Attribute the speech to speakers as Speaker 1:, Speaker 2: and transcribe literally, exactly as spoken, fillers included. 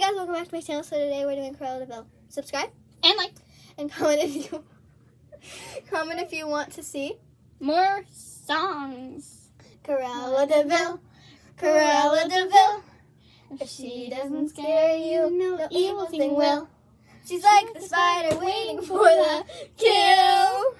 Speaker 1: guys, welcome back to my channel. So today we're doing Carella Devil. Subscribe
Speaker 2: and like
Speaker 1: and comment if you comment if you want to see
Speaker 2: more songs.
Speaker 1: Carella Devil, Carella Devil. If she doesn't scare you, no evil thing will. She's like the spider waiting for the kill.